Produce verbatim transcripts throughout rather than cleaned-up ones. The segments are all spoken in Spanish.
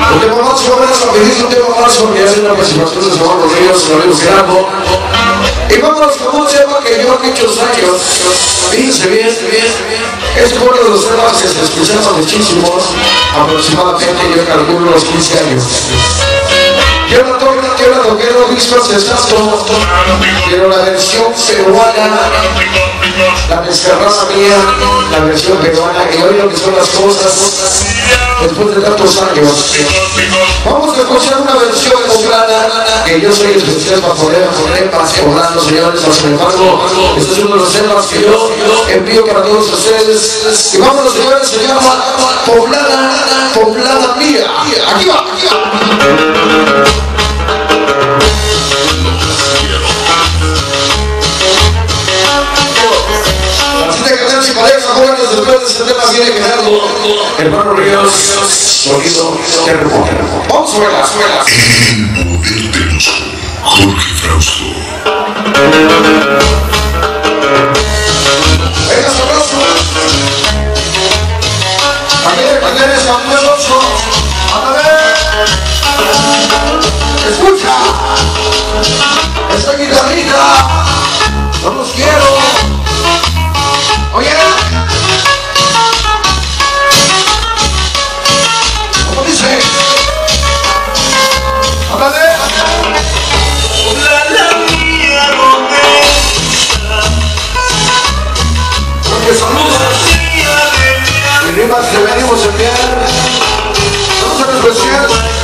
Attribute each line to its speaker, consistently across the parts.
Speaker 1: Un tema más jóvenes, rapidito, un tema más porque es una participación de Samuel Rodríguez, el amigo Gerardo. Y vámonos con un tema que yo hace muchos años, fíjense bien, bien, es uno de los temas que se escuchaban muchísimos, aproximadamente yo calculo los quince años. Yo la toqué, yo la toqué los discos de Sasso, pero la versión peruana, la descarrada mía, la versión peruana, y hoy lo que son las cosas, después de tantos años. Vamos a escuchar una versión poblana, que yo soy especial para poder poner más poblano, señores, sin embargo, este es uno de los temas que yo envío para todos ustedes. Y vámonos, señores, se llama Poblana, Poblana Mía. Aquí va, aquí va. Si pareja, jóvenes, después de este tema viene Gerardo, hermano Ríos, sonido termo. Vamos a verla, fuera.
Speaker 2: El poder de los Jorge Frausto.
Speaker 1: Venga, sabroso. Aquí, aquí eres Samuel Ocho. Ándale. Escucha. Esta guitarrita. No los quiero. Oye, ¿cómo dice? Háblale.
Speaker 3: La mía donde está.
Speaker 1: Porque saludos. Y rimas que venimos a enviar. Vamos a especial.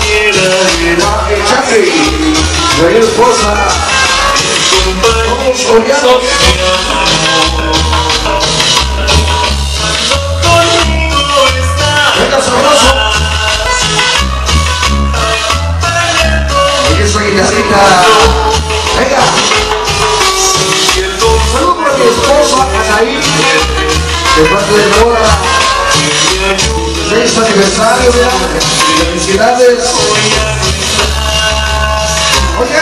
Speaker 1: A Charlie, de mi esposa. Todos coreanos. Venga, sabroso. Oye, esa guitarrita. Venga. Saludos para mi esposa, Anaí. De parte de Nora. seis aniversario, ya. Felicidades. Oye,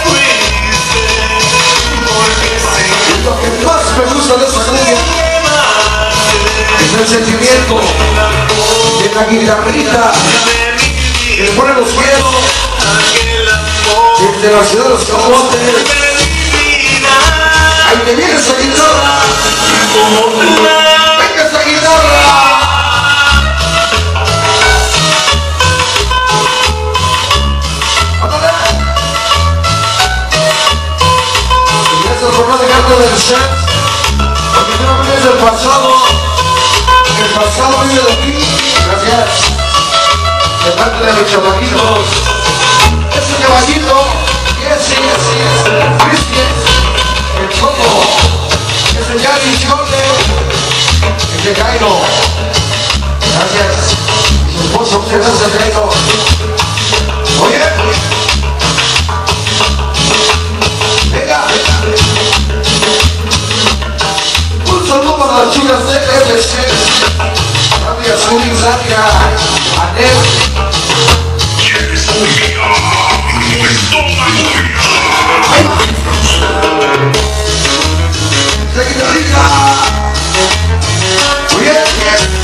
Speaker 1: lo que más me gusta de esta cumbia es el sentimiento de la guitarrita que le pone los cielos desde la ciudad de los camotes. Ahí te viene esa guitarra. Venga esa guitarra. Por no dejarte del set, porque no vienes del pasado, el pasado vive de ti. Gracias. De parte de mis chamaquitos, ese caballito, ese, ese, ese, Cristian, el Choco, ese Yari Chole, ese Jairo. Gracias. Y su esposo, ese Jairo. Oye, venga. Un saludo para las chicas de F C. Gracias, Juli, Zaria, Anel.
Speaker 2: ¿Quieres cumbia?
Speaker 1: ¡Se guitarrita! Muy bien, bien.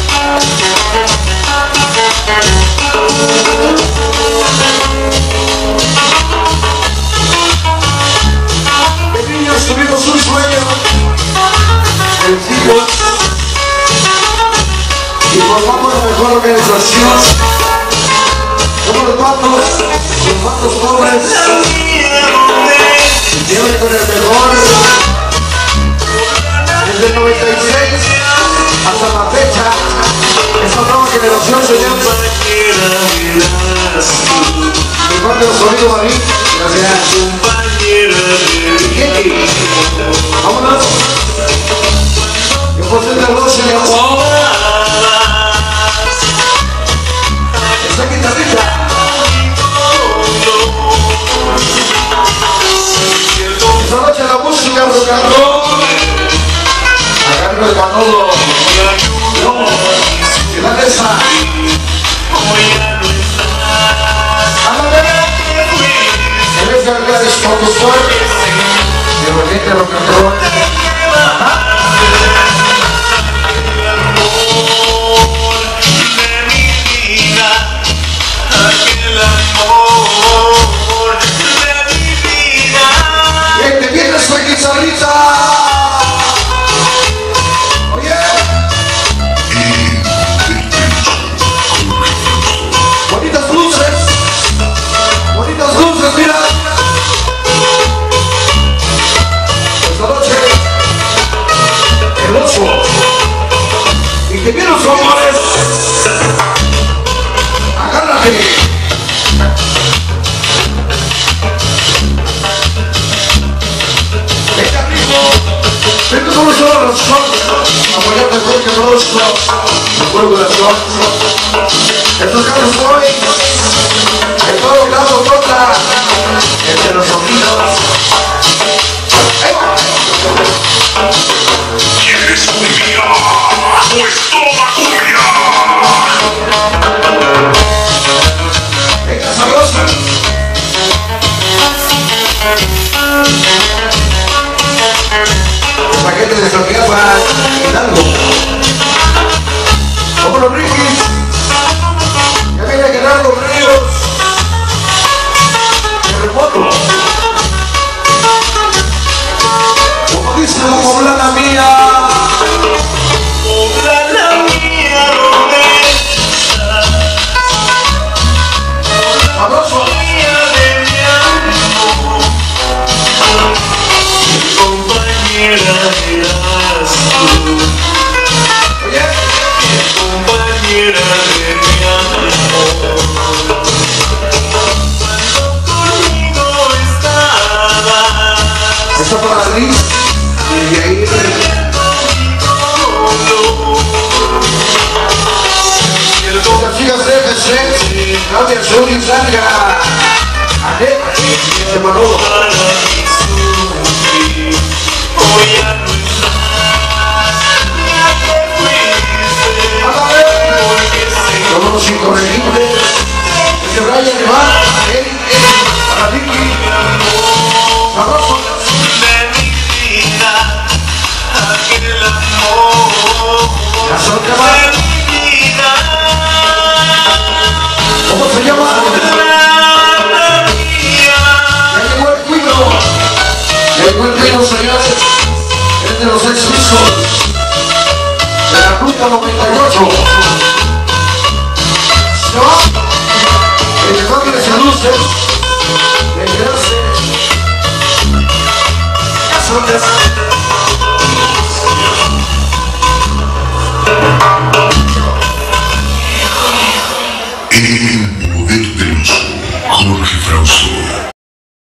Speaker 1: De niños tuvimos un sueño. Sencillo, y formamos la mejor organización. Somos los vatos, los vatos pobres, y siempre con el mejor. Desde el noventa y seis hasta la fecha, esta nueva generación se llama mi parte de sonido Marín. Gracias. Vámonos. Yo José de Rosa y Agua. Esa guitarrita. Esta noche la música rock and roll. A cargo de Manolo. No, que la mesa. Ándale. En vez de hablar Estos casos hoy, en todos lados toca, entre los ojitos.
Speaker 2: ¿Quieres cumbia? Pues toma cumbia.
Speaker 1: Venga, sabrosa. El paquete de Sorquiapa, Hidalgo. Como los Riquis. Ya viene Gerardo Ríos. Terremoto. Como dice la poblana mía.
Speaker 3: Poblana mía, ¿dónde estás?
Speaker 1: Sabroso.
Speaker 3: Mía de mi amor, mi compañera eras tú,
Speaker 1: Oye,
Speaker 3: mi compañera de mi amor. Cuando conmigo estabas,
Speaker 1: esto para Liz. Y de ahí. Las chicas de F C, Claudia Sur y Sandra. Ane, se Manolo. Todos los incorregibles. Este Brian Iván, Eric, Eric, para Ricky. Sabroso. La Sorquiapa. ¿Cómo se llama? Ya llegó el cuido. Llegó el cuido, señores. Es de los ex discos de la ruta noventa y ocho. Se va. El levante de luces. De quedarse. Cazones.
Speaker 2: El poder del uso. Jorge Frausto.